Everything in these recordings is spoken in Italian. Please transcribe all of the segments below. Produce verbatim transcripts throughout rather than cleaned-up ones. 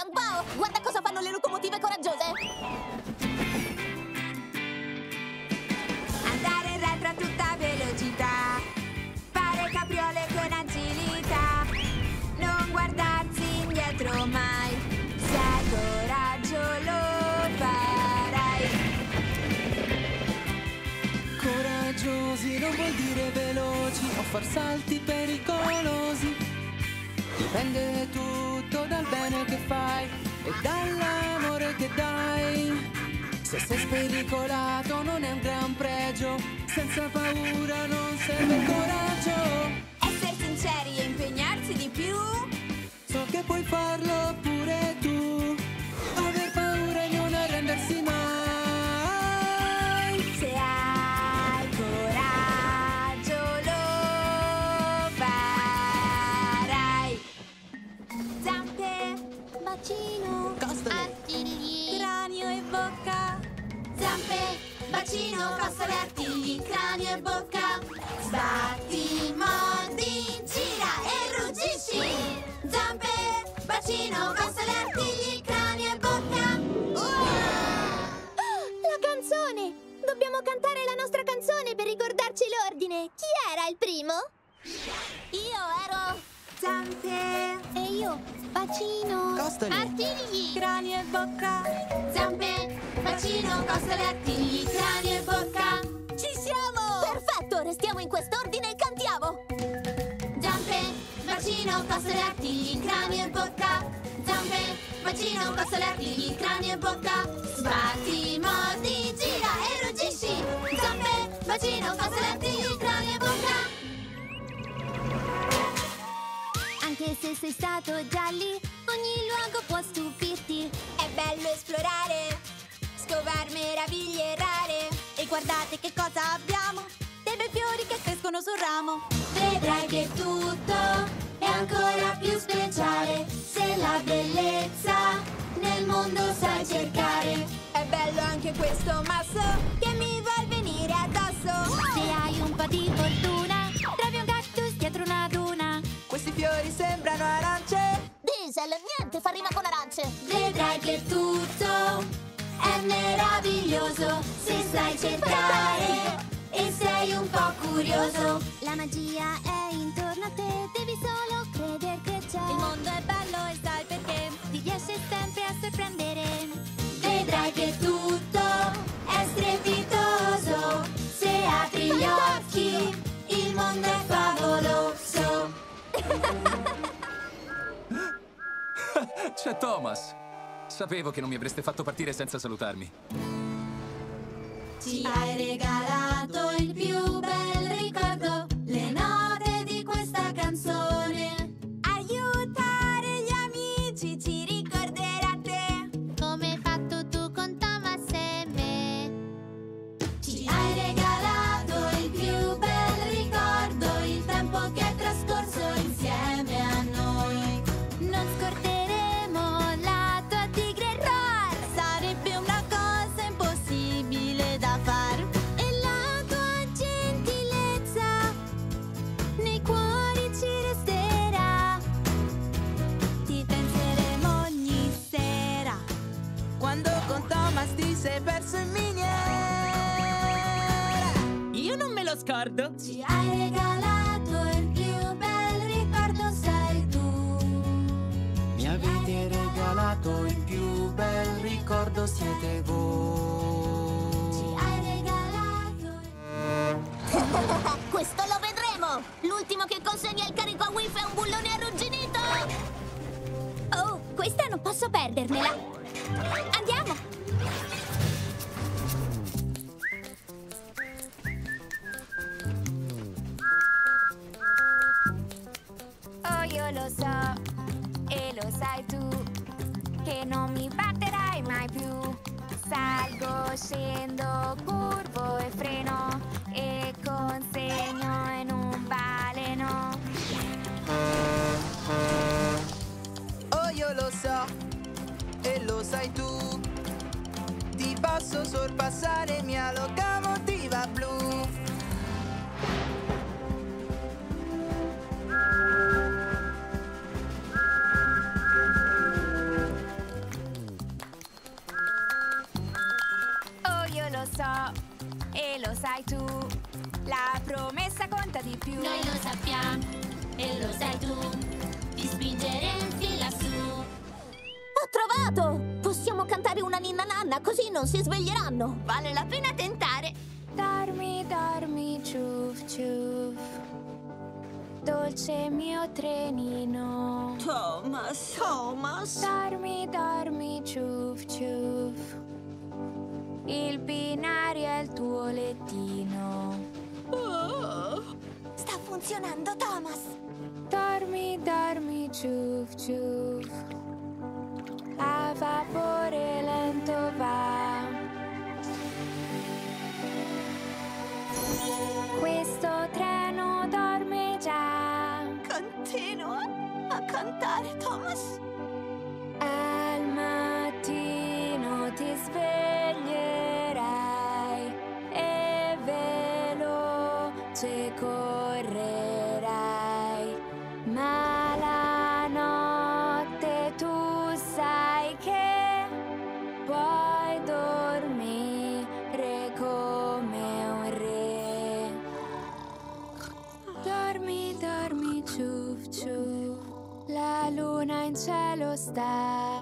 Bao! Guarda cosa fanno le locomotive coraggiose! Andare retro a tutta velocità, fare capriole con agilità, non guardarsi indietro mai, se hai coraggio lo farai. Coraggiosi non vuol dire veloci o far salti pericolosi. Dipende tutto dal bene che fai e dall'amore che dai. Se sei spericolato non è un gran pregio, senza paura non serve il coraggio. Essere sinceri e impegnarsi di più, So che puoi farlo pure tu. Aver paura e non arrendersi mai. se hai coraggio lo farai. Zampe, bacino, Costole! artigli, cranio e bocca. Zampe, bacino, costole, artigli, cranio e bocca. Sbatti, mordi, gira e ruggisci. Zampe, bacino, costole, artigli, cranio e bocca. La canzone! Dobbiamo cantare la nostra canzone per ricordarci l'ordine. Chi era il primo? Io ero... Zampe, E io, bacino. Costole! Artigli! cranio e bocca. Zampe, bacino, costole, artigli, cranio e bocca. Ci siamo! Perfetto! Restiamo in quest'ordine e cantiamo! Zampe, bacino, costole, artigli, cranio e bocca. Zampe, bacino, costole, artigli, cranio e bocca. Sbatti, mordi, gira e ruggisci. Zampe, bacino, costole, artigli, cranio e bocca. Anche se sei stato già lì, ogni luogo può stupirti. È bello esplorare, scovare meraviglie rare. E guardate che cosa abbiamo! Dei bei fiori che crescono sul ramo! Vedrai che tutto è ancora più speciale se la bellezza nel mondo sai cercare. È bello anche questo masso che mi vuol venire addosso. Se hai un po' di fortuna, trovi un cactus dietro una duna. Questi fiori sembrano arance. Diesel, niente fa rima con arance! Vedrai che tutto è meraviglioso se sai cercare e sei un po' curioso. La magia è intorno a te, devi solo credere che c'è. Il mondo è bello e sai perché! Ti riesce sempre a sorprendere. Vedrai che tutto è strepitoso se apri gli occhi. Il mondo è favoloso. C'è Thomas! Sapevo che non mi avreste fatto partire senza salutarmi. Ci hai regalato il più bel ricordo, le note di questa canzone. Aiutare gli amici ci ricorderà te. Come hai fatto tu con Thomas e me. Ci hai regalato il più bel ricordo, il tempo che è trascorso insieme a noi. Non scorderemo la tua tigre roar. Sarebbe una cosa impossibile da far! E la tua gentilezza nei cuori ci resterà. Ti penseremo ogni sera! Quando con Thomas ti sei perso in miniera. Io non me lo scordo! Ci hai regalato il più bel ricordo, sei tu. Mi avete regalato il più bel ricordo, siete voi. Ci hai regalato Questo lo vedremo! L'ultimo che consegna il carico a Whiff è un bullone arrugginito! Oh, questa non posso perdermela. Andiamo! Oh, io lo so, e lo sai tu, che non mi batterai mai più. Salgo, scendo, curvo e freno, e consegno in un baleno. Oh, io lo so, e lo sai tu. Ti posso sorpassare mia locomotiva blu. sai tu. La promessa conta di più. Noi lo sappiamo e lo sai tu. Ti spingeremo fin lassù. Ho trovato! Possiamo cantare una ninna nanna, così non si sveglieranno. Vale la pena tentare. Dormi, dormi, ciuff, ciuff. Dolce mio trenino. Thomas, Thomas. Dormi, dormi, ciuff, ciuff. Il binario è il tuo lettino. Oh. Sta funzionando, Thomas. Dormi, dormi, ciuff, ciuff. A vapore lento va. Questo treno dorme già. Continua a cantare, Thomas. Al mattino ti sveglierai e veloce correrai. Ma la notte tu sai che puoi dormire come un re. Dormi, dormi, ciuff, ciuff. La luna in cielo sta.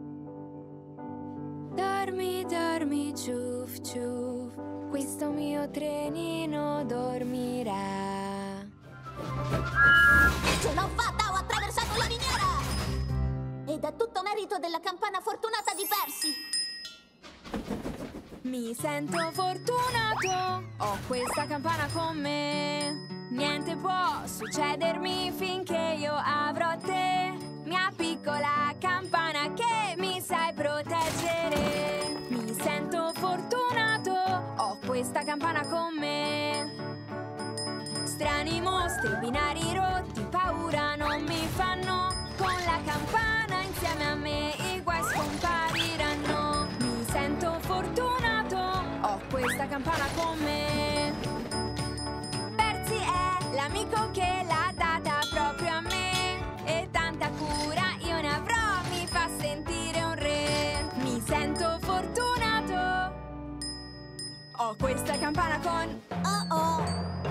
Dormi, dormi, ciuff, ciuff. Questo mio trenino dormirà. Ce l'ho fatta, ho attraversato la miniera! Ed è tutto merito della campana fortunata di Percy. Mi sento fortunato, ho questa campana con me. Niente può succedermi finché io avrò te. Mia piccola campana che mi sai proteggere. Mi sento fortunato, ho questa campana con me. Strani mostri, binari rotti, paura non mi fanno. Con la campana insieme a me i guai scompariranno. Mi sento fortunato, ho questa campana con me. Percy è l'amico che l'ha data proprio a me. E tanta cura io ne avrò, mi fa sentire un re. Mi sento fortunato, ho questa campana con... Oh oh!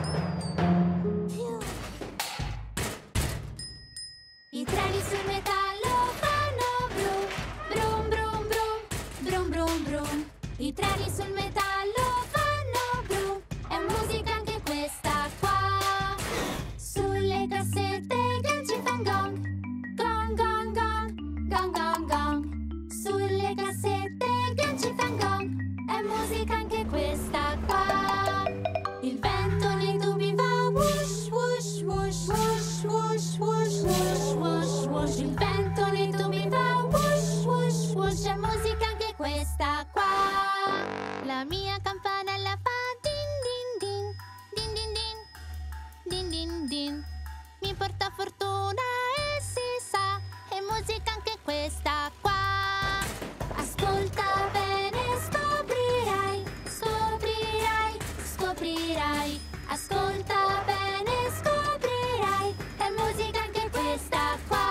I treni sul metallo fanno brum, brum, brum, brum, brum, brum, brum. I treni sul metallo fanno brum, è musica anche questa qua. Sulle cassette i ganci fan gong, gong, gong, gong, gong, gong, gong. Sulle cassette i ganci fan gong, è musica anche questa qua. Il vento nei tubi va whoosh, whoosh, whoosh, whoosh, whoosh, whoosh, whoosh, whoosh, whoosh. Il vento nei tubi va whoosh, whoosh, whoosh, è musica anche questa qua. La mia campana la fa din din din, din din din, din din din. Mi porta fortuna e si sa, è musica anche questa qua. Ascolta bene, scoprirai, scoprirai, scoprirai. Ascolta bene, scoprirai, è musica anche questa qua.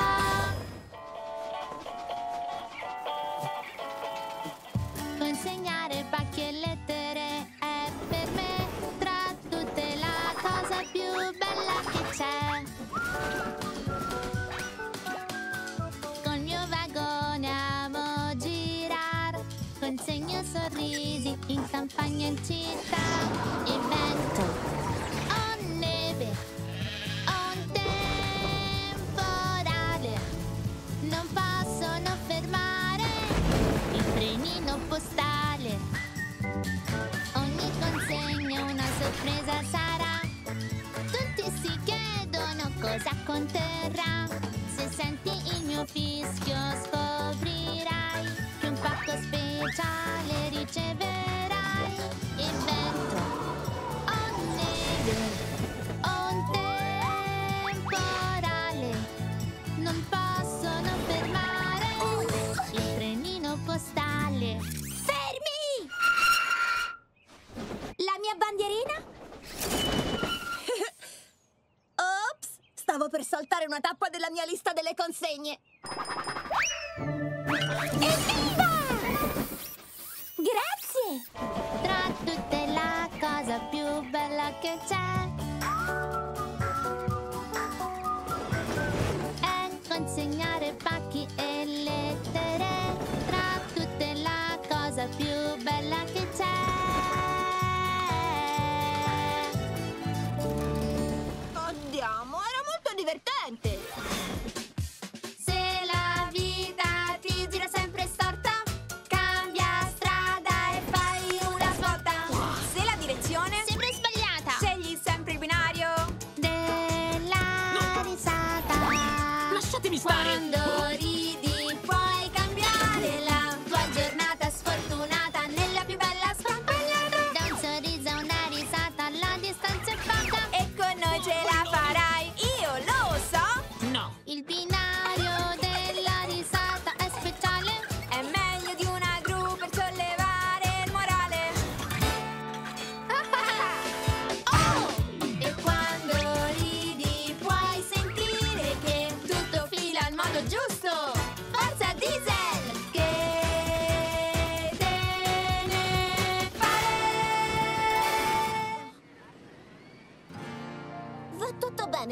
Consegnare pacchi e lettere è per me tra tutte la cosa più bella che c'è. Col mio vagone amo girar, consegno sorrisi in campagna e in città. Il vento, ho neve, ho un temporale, non possono fermare il trenino postale. Ogni consegna una sorpresa sarà, tutti si chiedono cosa conterrà. Se senti il mio fischio scoprirai che un pacco speciale riceverai. Il vento, ho neve, ho un temporale, non possono fermare il trenino postale. Fermi! La mia bandierina? Ops! Stavo per saltare una tappa della mia lista delle consegne. Evviva! Grazie! Tra tutte la cosa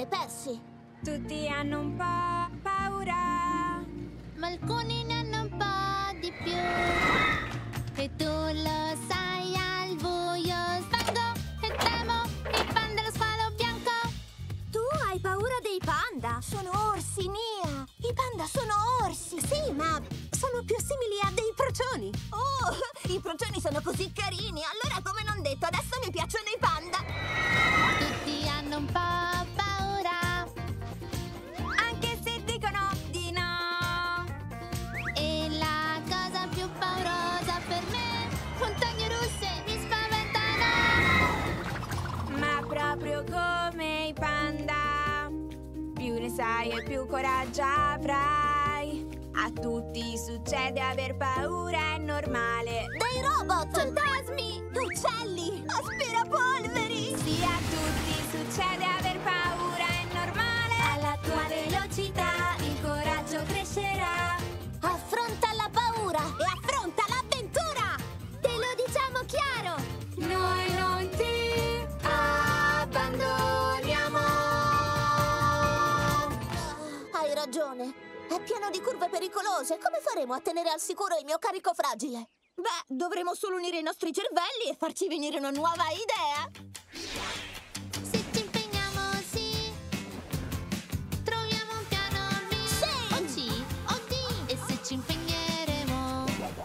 Percy. Tutti hanno un po' paura, ma alcuni ne hanno un po' di più. E tu lo sai, al buio svango e temo il panda lo squalo bianco. Tu hai paura dei panda? Sono orsi, Nia. I panda sono orsi. Sì, ma sono più simili a dei procioni. Oh, i procioni sono così carini. Allora, come non detto, adesso mi piacciono i panda. Tutti hanno un po' paura, anche se dicono di no. e la cosa più paurosa per me, montagne russe mi spaventano. Ma proprio come i panda, più ne sai e più coraggio avrai. A tutti succede aver paura, è normale. Dei robot, fantasmi, uccelli, aspirapolveri. Sì, a tutti succede aver paura, è normale. Alla tua velocità il coraggio crescerà. Affronta la paura e affronta l'avventura. Te lo diciamo chiaro. Noi non ti abbandoniamo. Hai ragione. È pieno di curve pericolose. Come faremo a tenere al sicuro il mio carico fragile? Beh, dovremo solo unire i nostri cervelli e farci venire una nuova idea. Se ci impegniamo, sì, troviamo un piano B. Sì! O C, o D. E se ci impegneremo,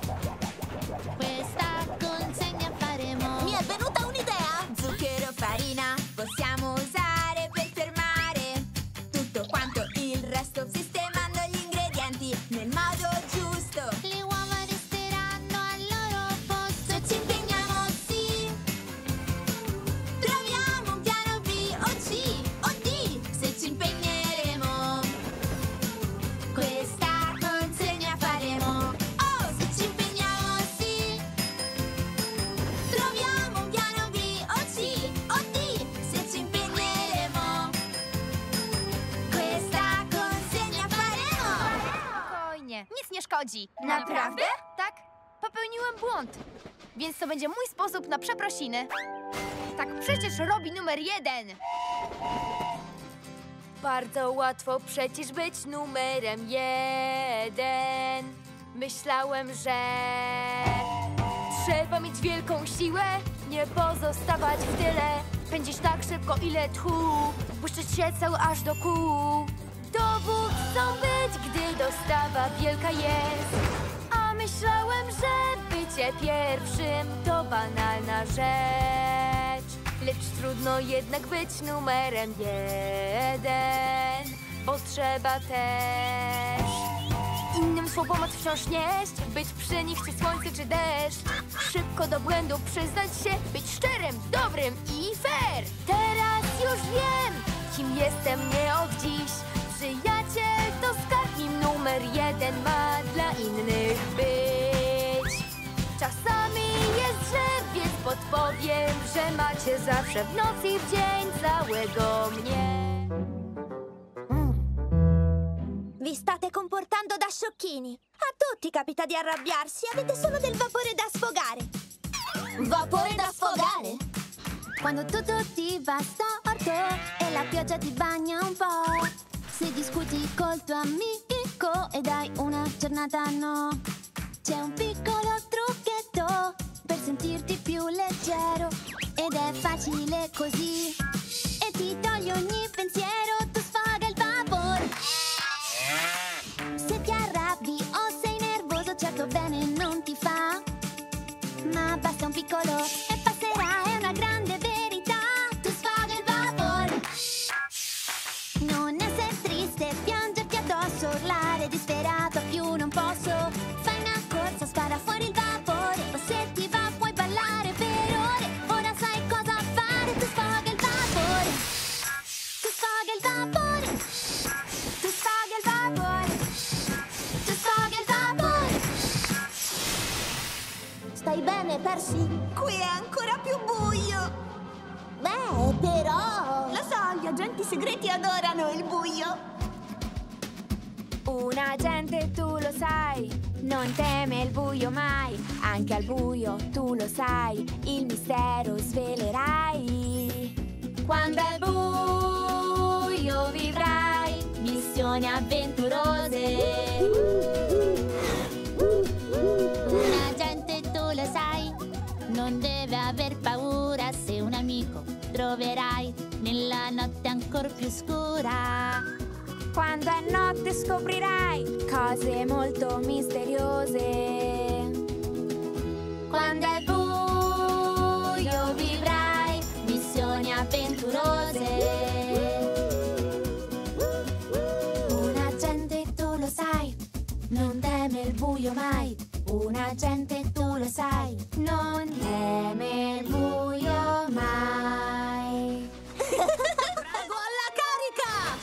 questa consegna faremo. Mi è venuta un'idea. Zucchero, farina, possiamo usare per fermare tutto quanto il resto, sistemando gli ingredienti nel modo giusto. Le uova resteranno al loro posto. Se ci impegniamo, sì, Troviamo un piano B o C o D. Se ci impegneremo, questa consegna faremo. Oh, se ci impegniamo, sì, troviamo un piano B o C o D. Se ci impegneremo, questa consegna faremo. Spokojnie, nic nie szkodzi. Naprawdę? Tak, popełniłem błąd. Więc to będzie mój sposób na przeprosiny. Tak przecież robi numer jeden. Bardzo łatwo przecież być numerem jeden. Myślałem, że trzeba mieć wielką siłę, nie pozostawać w tyle, pędzić tak szybko ile tchu, puszczać się cały aż do kół. Dowódcą być, gdy dostawa wielka jest. A myślałem, że bycie pierwszym to banalna rzecz. Lecz trudno jednak być numerem jeden, bo trzeba też innym swą pomoc wciąż nieść, być przy nich czy słońce czy deszcz. Szybko do błędu przyznać się, być szczerym, dobrym i fair. Teraz już wiem, kim jestem nie od dziś. Przyjaciel to skarb, nim numer jeden ma dla innych być. Czasami jest źle, więc podpowiem, że macie zawsze w nocy i w dzień całego mnie. Vi state comportando da sciocchini. A tutti capita di arrabbiarsi. Avete solo del vapore da sfogare. Vapore da sfogare? Quando tutto ti va storto e la pioggia ti bagna un po', se discuti col tuo amico e dai una giornata no, c'è un piccolo trucchetto per sentirti più leggero, ed è facile così e ti toglie ogni pensiero, tu sfoga il vapore. Se ti arrabbi o sei nervoso, certo bene non ti fa, ma basta un piccolo e passerà, è una grande verità. Tu sfoga il vapore. Non essere triste, piangerti addosso, urlare disperato, più non posso. Fai una corsa, spara fuori il vapore, o se ti va puoi ballare per ore. Ora sai cosa fare, tu sfoga il vapore. Tu sfoga il vapore. Tu sfoga il vapore. Tu sfoga il vapore. Stai bene, Percy? Qui è ancora più buio. Beh, però... Lo so, gli agenti segreti adorano il buio. Un agente, tu lo sai, non teme il buio mai. Anche al buio, tu lo sai, il mistero svelerai. Quando è buio vivrai missioni avventurose. Un agente, tu lo sai, non deve aver paura se un amico troverai nella notte ancor più scura. Quando è notte scoprirai cose molto misteriose. Quando è buio vivrai missioni avventurose. Un agente, tu lo sai, non teme il buio mai. Un agente, tu lo sai, non teme il buio mai. Prego alla carica!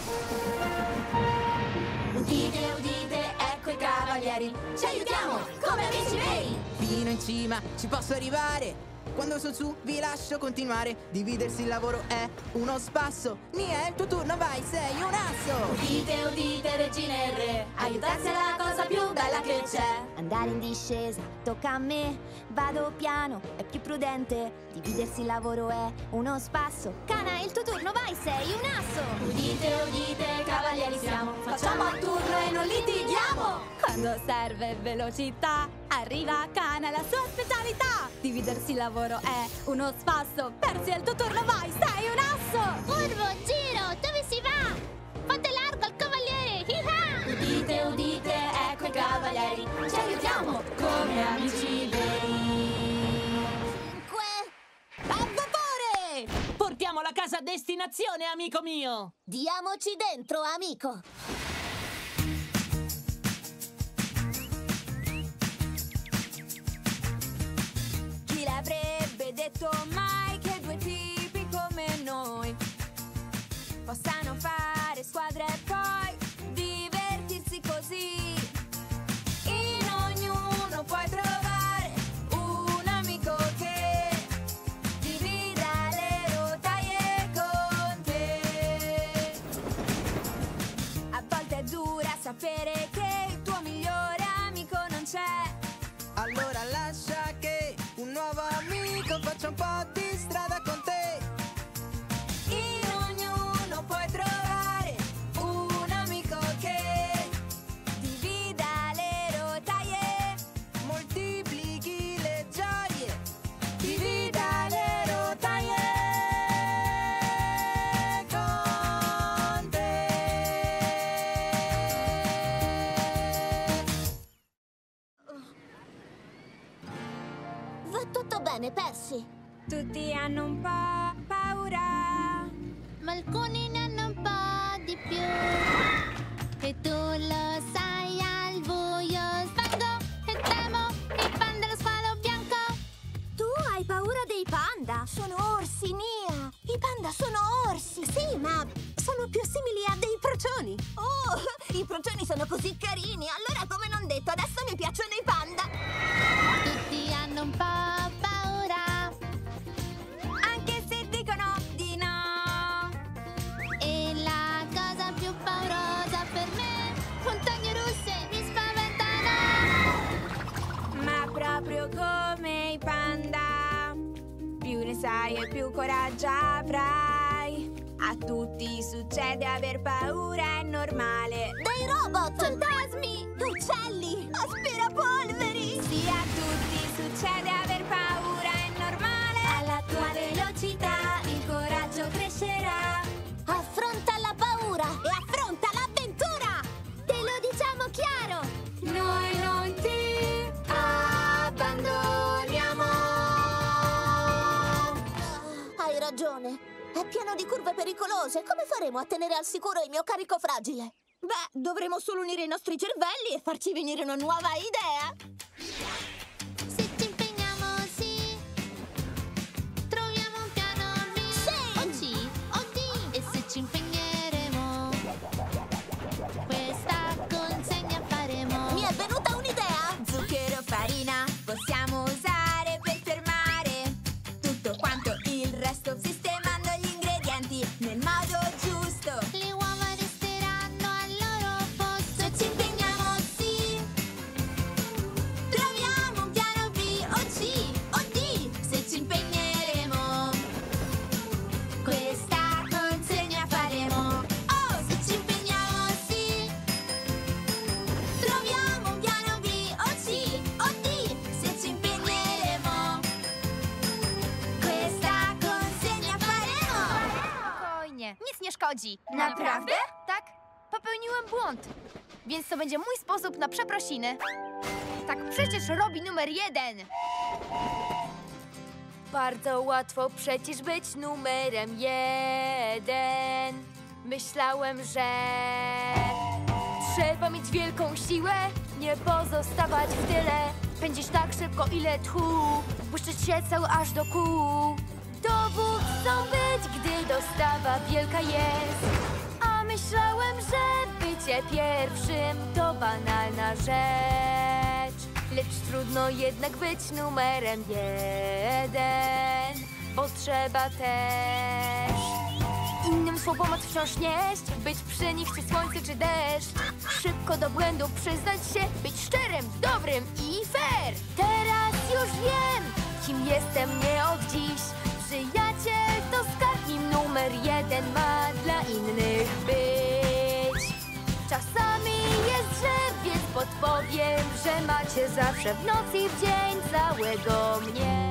Udite, udite, ecco i cavalieri. Ci aiutiamo, come amici veri. Fino in cima ci posso arrivare. Quando sono su vi lascio continuare. Dividersi il lavoro è uno spasso. Nia, è il tuo turno, vai, sei un asso. Udite, udite, regine e re, aiutarsi è la cosa più bella che c'è. Andare in discesa tocca a me. Vado piano, è più prudente. Dividersi il lavoro è uno spasso. Cana, è il tuo turno, vai, sei un asso. Udite, udite, cavalieri siamo, facciamo il turno e non litighiamo. Quando serve velocità, arriva Cana, la sua specialità. Dividersi il lavoro è uno spasso. Persi, è il tuo turno, vai, sei un asso. Curvo, giro, dove si va? Fate largo al cavaliere, hi-ha! Udite, udite, ecco i cavalieri, ci aiutiamo come amici veri. A vapore! Portiamo la casa a destinazione, amico mio! Diamoci dentro, amico! Chi l'avrebbe detto mai che due tipi come noi possano fare squadra e poi divertirsi così? In ognuno puoi trovare un amico che divida le rotaie con te. A volte è dura sapere che il tuo migliore amico non c'è. Allora lascia che un nuovo amico faccia un po' di strada con te. In ognuno puoi trovare un amico che divida le rotaie, Moltiplichi le gioie. divida le rotaie con te. Va tutto bene, Percy? Tutti hanno un po' paura. Ma alcuni ne hanno un po' di più. E tu lo sai, al buio svango e temo il panda lo squalo bianco. Tu hai paura dei panda? Sono orsi, Nia! I panda sono orsi! Sì, ma sono più simili a dei procioni! Oh, i procioni sono così carini! Allora, come non detto, adesso mi piacciono i panda! Tutti hanno un po' paura Anche se dicono di no. e la cosa più paurosa per me, montagne russe mi spaventano. Ma proprio come i panda, più ne sai e più coraggio avrai. A tutti succede aver paura, è normale. Dei robot! Fantasmi! Uccelli! Aspirapolveri! Sì, a tutti succede aver paura, è normale. Alla tua velocità il coraggio crescerà. Affronta la paura e affronta l'avventura! Te lo diciamo chiaro, Noi non ti abbandoniamo. Hai ragione. È pieno di curve pericolose. Come faremo a tenere al sicuro il mio carico fragile? Beh, dovremo solo unire i nostri cervelli e farci venire una nuova idea. Se ci impegniamo, sì, troviamo un piano B. Sì! O C, o D. E se ci impegneremo, questa consegna faremo. Mi è venuta un'idea! zucchero, farina, possiamo usare per fermare tutto quanto il resto, sistemando gli ingredienti nel modo giusto. Le uova resteranno al loro posto. Se ci impegniamo, sì, chodzi. Naprawdę? Tak, popełniłem błąd. Więc to będzie mój sposób na przeprosiny. Tak przecież robi numer jeden. Bardzo łatwo przecież być numerem jeden. Myślałem, że trzeba mieć wielką siłę, nie pozostawać w tyle. Pędzisz tak szybko, ile tchu, błyszczeć się cały aż do kół. Dowódcą być, gdy dostawa wielka jest. A myślałem, że bycie pierwszym to banalna rzecz. Lecz trudno jednak być numerem jeden, bo trzeba też innym swą pomoc wciąż nieść, być przy nich czy słońce czy deszcz. Szybko do błędu przyznać się, być szczerym, dobrym i fair. Teraz już wiem, kim jestem nie od dziś. Przyjaciel to skarb, nim numer jeden ma dla innych być. Czasami jest drzew, więc podpowiem, że macie zawsze w noc i w dzień całego mnie.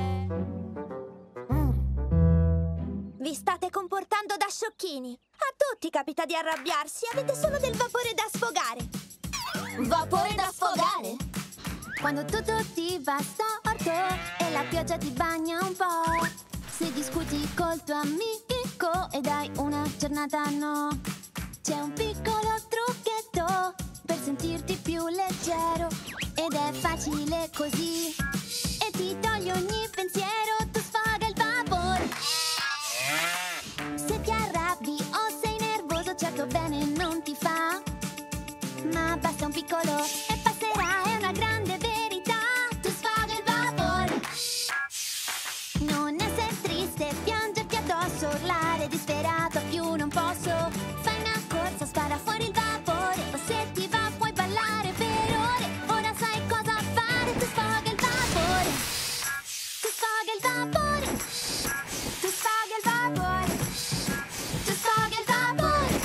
Vi state comportando da sciocchini. A tutti capita di arrabbiarsi. Avete solo del vapore da sfogare. Vapore da sfogare? Quando tutto ti va storto e la pioggia ti bagna un po'. Se discuti col tuo amico e dai una giornata no. C'è un piccolo trucchetto per sentirti più leggero. Ed è facile così. E ti toglie ogni pensiero. Tu sfoga il vapore. Se ti arrabbi o sei nervoso, certo bene non ti fa. Ma basta un piccolo e passerà, è una grande verità. Tu sfoga il vapore. Non essere triste, piangerti addosso, urlare disperato, più non posso. Fai una corsa, spara fuori il vapore. O se ti va puoi ballare per ore. Ora sai cosa fare, tu sfoga il vapore. Tu sfoga il vapore. Tu sfoga il vapore. Tu sfoga il vapore.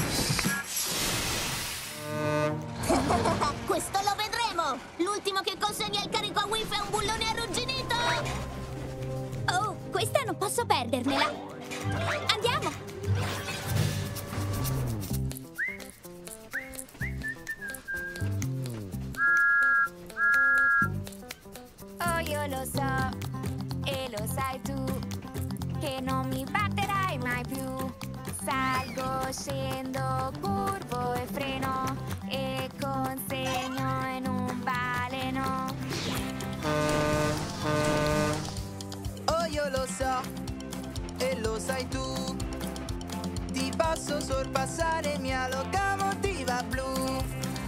Questo lo vedremo! L'ultimo che consegna il carico a Whiff è un bullone arrugginito! Oh, questa non posso perdermela. Andiamo! Oh, io lo so, e lo sai tu, che non mi batterai mai più. Salgo, scendo, curvo e freno, e consegno in un baleno. Oh, io lo so, e lo sai tu, ti posso sorpassare mia locomotiva blu.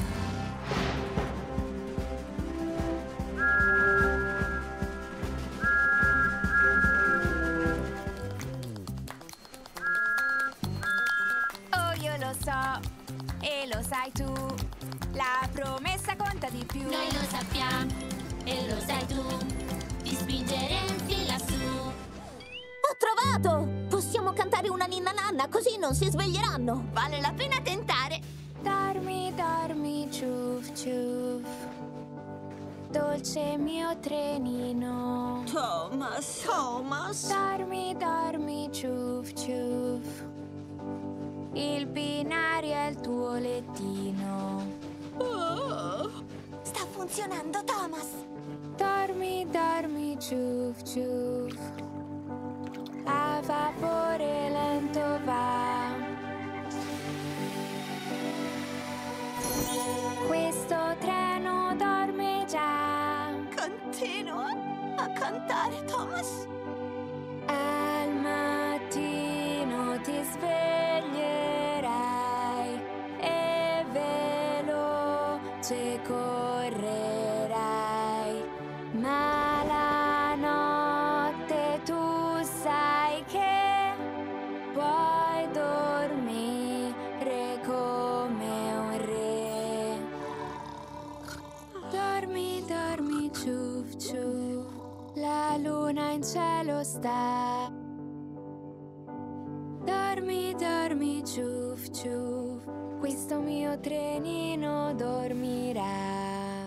Oh, io lo so, e lo sai tu, la promessa conta di più. Noi lo sappiamo e lo sai tu. Ti spingeresti lassù. Ho trovato! Possiamo cantare una ninna nanna, così non si sveglieranno. Vale la pena tentare. Dormi, dormi, ciuff, ciuff, dolce mio trenino. Thomas, Thomas. Dormi, dormi, ciuff, ciuff, il binario è il tuo lettino. Oh. Sta funzionando, Thomas. Dormi, dormi, ciuff, ciuff, a vapore lento va. Questo treno dorme già. Continua a cantare, Thomas. Al mattino ti sveglierai e veloce correrai, ma la notte tu sai che puoi dormire come un re. Dormi, dormi, ciuff, ciuff, la luna in cielo sta. Dormi, dormi, ciuff, ciuff, questo mio trenino dormirà.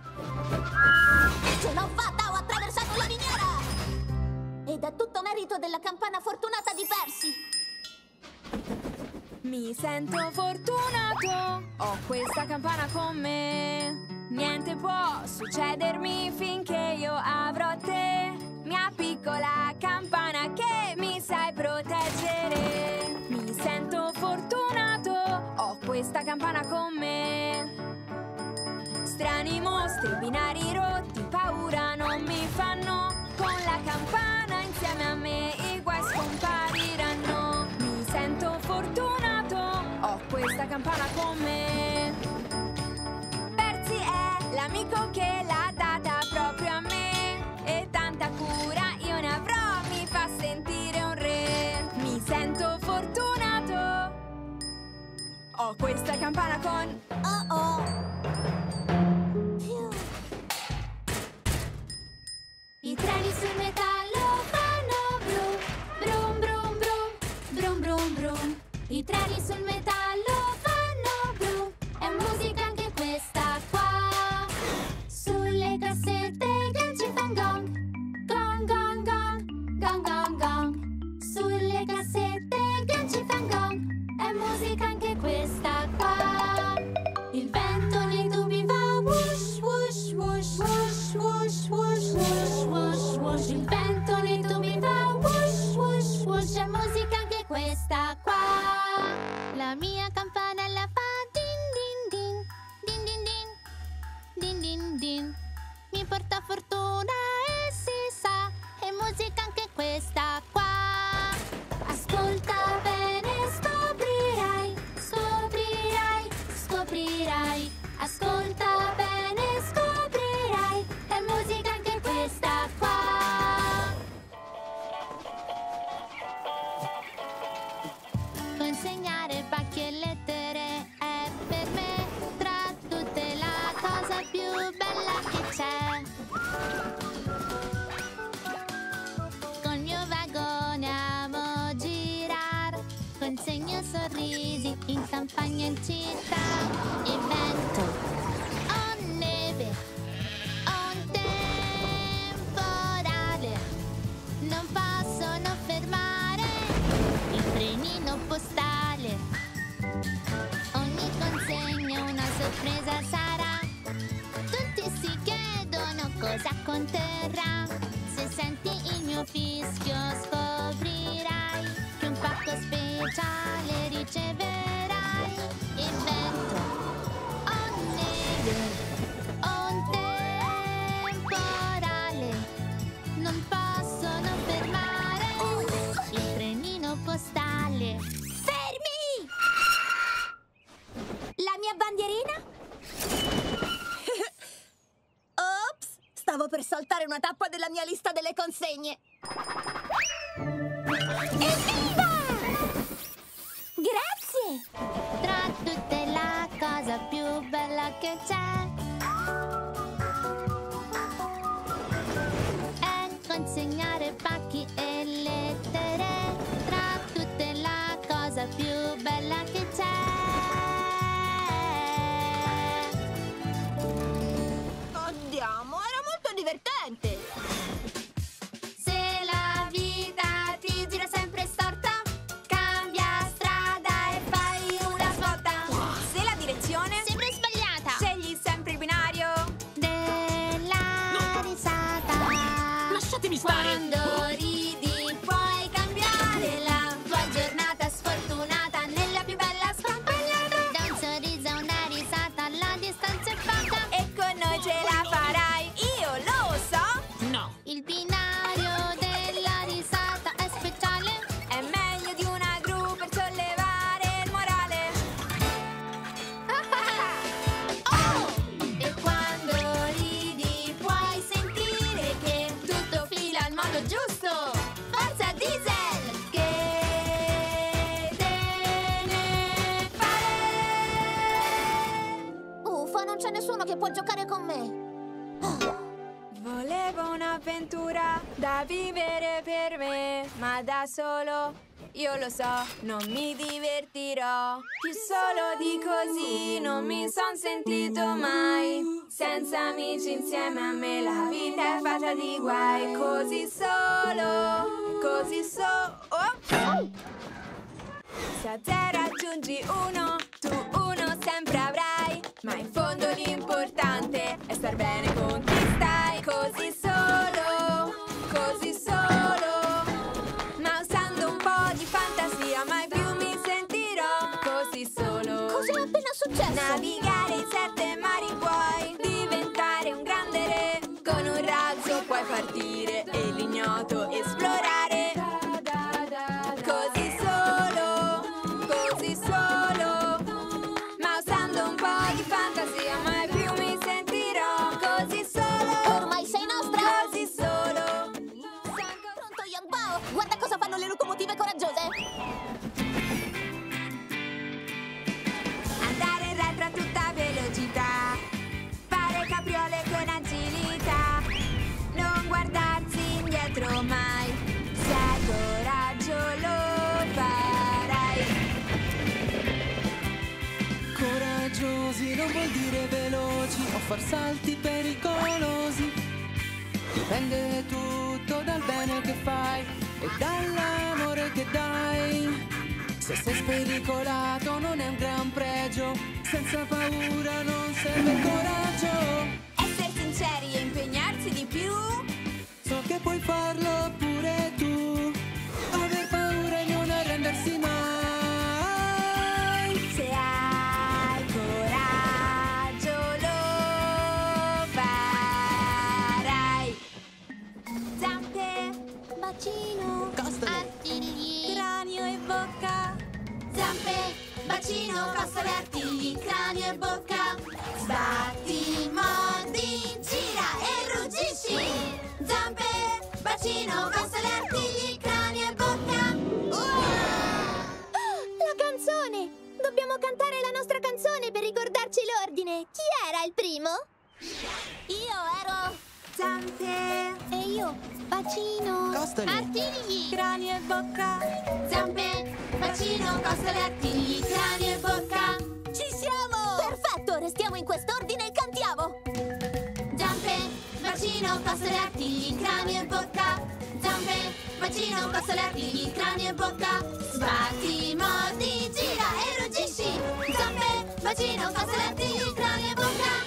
Ce l'ho fatta, ho attraversato la miniera! Ed è tutto merito della campana fortunata di Percy. Mi sento fortunato, ho questa campana con me. Niente può succedermi finché io avrò te, mia piccola campana che mi sai proteggere. Mi sento fortunato, ho questa campana con me. Strani mostri, binari rotti, paura non mi fanno. Con la campana insieme a me i guai scompariranno. Mi sento fortunato, ho questa campana con me. Percy è l'amico che l'ha data proprio a me. E tanta cura io ne avrò, mi fa sentire un re. Mi sento fortunato, ho questa campana con... Oh oh! I treni sul metallo fanno brum, brum brum brum, brum brum brum. I treni sul metallo fanno brum, è musica anche questa qua. Sulle cassette i ganci fan gong, gong gong gong, gong gong gong. Sulle cassette i ganci fan gong, è musica anche questa qua. Il vento nei tubi va whoosh whoosh whoosh whoosh whoosh whoosh whoosh whoosh whoosh. Il vento nei tubi va whoosh whoosh whoosh, è musica anche questa qua. La mia campana la fa din din din, din din din, din din din. Mi porta fortuna e si sa, è musica anche questa qua. Ascolta bene, scoprirai, scoprirai, scoprirai. Ascolta bene, scoprirai, è musica anche questa qua. Consegnare pacchi e lettere è per me tra tutte la cosa più bella che c'è. Col mio vagone amo girar, consegno sorrisi in campagna e in città. Il vento, ho neve, ho un temporale, non possono fermare il trenino postale. Ogni consegna una sorpresa sarà, tutti si chiedono cosa conterrà. Se senti il mio fischio scoprirai che un pacco speciale riceverai. Il vento, ho neve, ho un temporale, non possono fermare il trenino postale. Fermi! La mia bandierina? Ops! Stavo per saltare una tappa della mia lista delle consegne. Evviva! Grazie! Tra tutte la cosa più bella che c'è è consegnare pacchi e lettere. Tra tutte la cosa più bella che c'è. Andiamo, era molto divertente! Se la vita ti gira sempre storta, cambia strada e fai una svolta. Se la direzione Sempre sbagliata scegli sempre il binario. della risata. Lasciatemi stare! Quando ridi puoi cambiare la tua giornata sfortunata nella più bella scampagnata. Da un sorriso a una risata la distanza è fatta. E con noi ce la farai, io lo so. No! Il binario della risata è speciale. È meglio di una gru per sollevare il morale. Oh! E quando ridi puoi sentire che tutto fila al modo giusto. Forza Diesel! Che te ne fare? Uffa, non c'è nessuno che può giocare con me. Volevo un'avventura da vivere per me, ma da solo, io lo so, non mi divertirò. Più solo di così non mi son sentito mai. Senza amici insieme a me la vita è fatta di guai. Così solo, così so... oh. Se a zero aggiungi uno, tu uno sempre avrai. Ma in fondo l'importante è star bene con chi stai. Così solo, così solo. Ma usando un po' di fantasia mai più mi sentirò così solo. Cos'è appena successo? Navigare in sette mari puoi diventare un grande re. Con un razzo puoi partire e l'ignoto esplorare. Così solo, così solo. Ma usando un po' di fantasia mai più mi sentirò così solo. Ormai sei nostra! Così solo. Pronto, Young Bao? Guarda cosa fanno le locomotive coraggiose! Andare in retro a tutta velocità. Fare capriole con agilità. Non guardarsi indietro mai. Se hai coraggio lo farai. Coraggiosi non vuol dire veloci o far salti pericolosi. Dipende tutto dal bene che fai e dall'amore che dai. Se sei spericolato non è un gran pregio. Senza paura non serve coraggio. Essere sinceri e impegnarsi di più. So che puoi farlo pure tu. Aver paura e non arrendersi mai. Se hai coraggio lo farai. Zampe, Bacino! Costole. Artigli! cranio e bocca. Zampe, bacino, costole, artigli, cranio e bocca. Sbatti, mordi, gira e ruggisci. Zampe, bacino, costole, artigli, cranio e bocca. La canzone! Dobbiamo cantare la nostra canzone per ricordarci l'ordine. Chi era il primo? Io ero... Zampe, E io? Bacino! Costole. Artigli! cranio e bocca. Zampe, bacino, costole, artigli, cranio e bocca. Ci siamo! Perfetto, restiamo in quest'ordine e cantiamo! Zampe, bacino, costole, artigli, cranio e bocca. Zampe, bacino, costole, artigli, cranio e bocca. Sbatti, mordi, gira e ruggisci. Zampe, bacino, costole, artigli, cranio e bocca.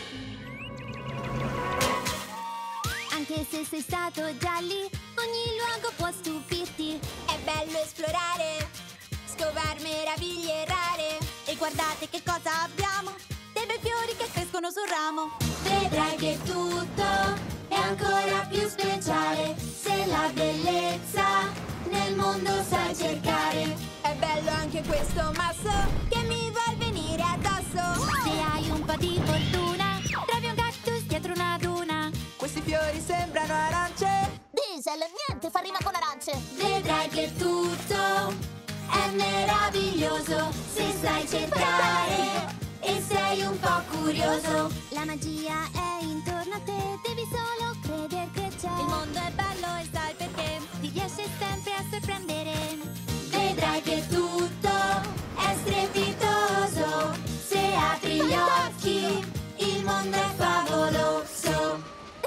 Anche se sei stato già lì, ogni luogo può stupirti. È bello esplorare, scovar meraviglie rare. E guardate che cosa abbiamo! Dei bei fiori che crescono sul ramo. Vedrai che tutto è ancora più speciale se la bellezza nel mondo sai cercare. È bello anche questo masso che mi vuol venire addosso. Se hai un po' di fortuna, trovi un cactus dietro una duna. Questi fiori sembrano arance. Diesel, niente fa rima con arance. Vedrai che tutto è meraviglioso se sai cercare e sei un po' curioso. La magia è intorno a te, devi solo credere che c'è. Il mondo è bello e sai perché ti riesce sempre a sorprendere. Vedrai che tutto è strepitoso se apri gli occhi, il mondo è favoloso.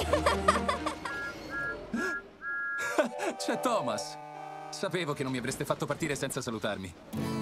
C'è Thomas. Sapevo che non mi avreste fatto partire senza salutarmi.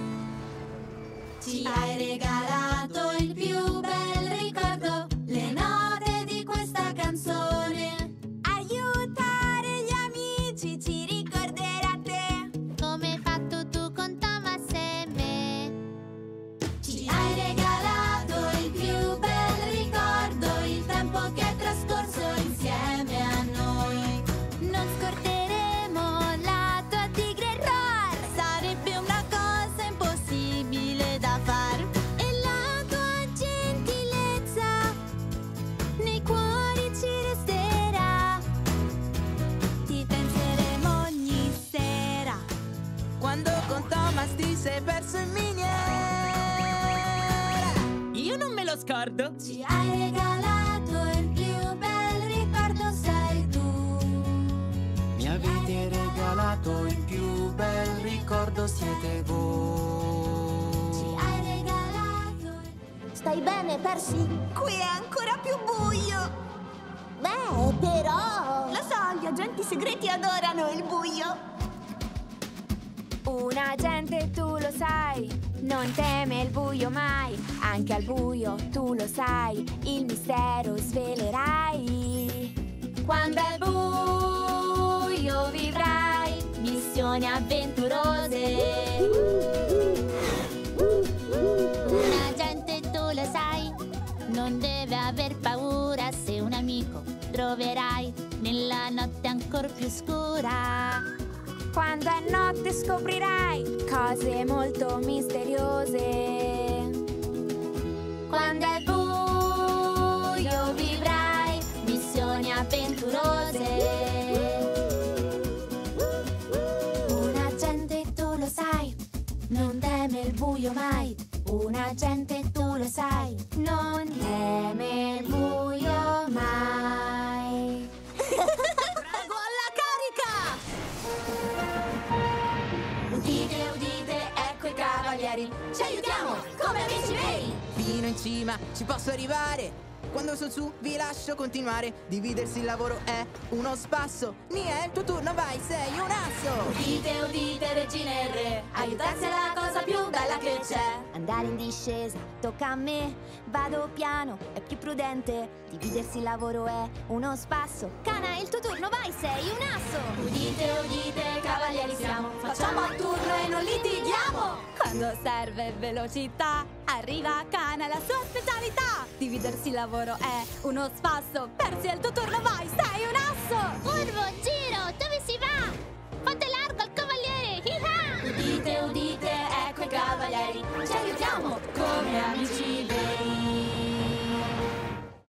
Ci hai regalato il più bel ricordo, le note di questa canzone. Aiutare gli amici ci ricorderà te. Come hai fatto tu con Thomas e me. Ci hai regalato il più bel ricordo, il tempo che è trascorso insieme a noi. Non scorderemo la tua tigre roar. Sarebbe una cosa impossibile da far. E la tua gentilezza nei cuori ci resterà. Ti penseremo ogni sera. Quando con Thomas ti sei perso in miniera. Io non me lo scordo. Ci hai regalato il più bel ricordo, sei tu. Mi avete regalato il più bel ricordo, siete voi. Ci hai regalato il... Stai bene, Percy? Qui è ancora più buio. Beh, però... Lo so, gli agenti segreti adorano il buio. Un agente, tu lo sai, non teme il buio mai. Anche al buio, tu lo sai, il mistero svelerai. Quando è buio vivrai missioni avventurose. Un agente, tu lo sai, non deve aver paura se un amico troverai nella notte ancor più scura. Quando è notte scoprirai cose molto misteriose. Quando è buio vivrai missioni avventurose. Un agente, tu lo sai, non teme il buio mai. Un agente, tu lo sai, non teme il buio mai. Prego alla carica! Udite, udite, ecco i cavalieri. Ci aiutiamo, come amici veri. Fino in cima ci posso arrivare. Quando sono su vi lascio continuare. Dividersi il lavoro è uno spasso. Nia, è il tuo turno, vai, sei un asso. Udite, udite, regine e re, aiutarsi è la cosa più bella che c'è. Andare in discesa, tocca a me, vado piano, è più prudente. Dividersi il lavoro è uno spasso. Cana, è il tuo turno, vai, sei un asso. Udite, udite, cavalieri siamo, facciamo a turno e non litighiamo. Quando serve velocità, arriva Cana, la sua specialità. Dividersi il lavoro è uno spasso. Persi, è il tuo turno, vai, sei un asso. Curvo, giro, dove si va? Fate largo al cavaliere, hi-ha! Udite, udite, ecco i cavalieri. Ci aiutiamo come amici veri.